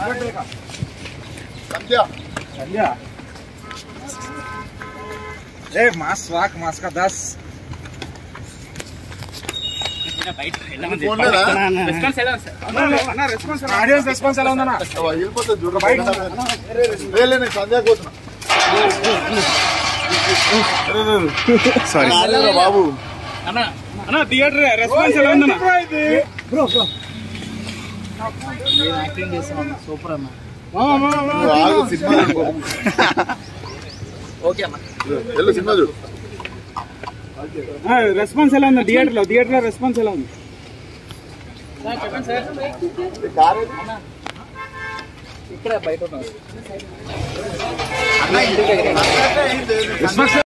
संध्या ए मास वाक मास का 10 audience response ఎలా ఉందన్నా సారీ బాబు అన్న థియేటర్ రెస్పాన్స్ ఎలా ఉందన్నా బ్రో యాక్టింగ్ చేస్తాను సూపర్ అన్న ఓకే అన్న సినిమా చూడు రెస్పాన్స్ ఎలా ఉంది థియేటర్ రెస్పాన్స్ ఎలా ఉంది ఇక్కడ బయట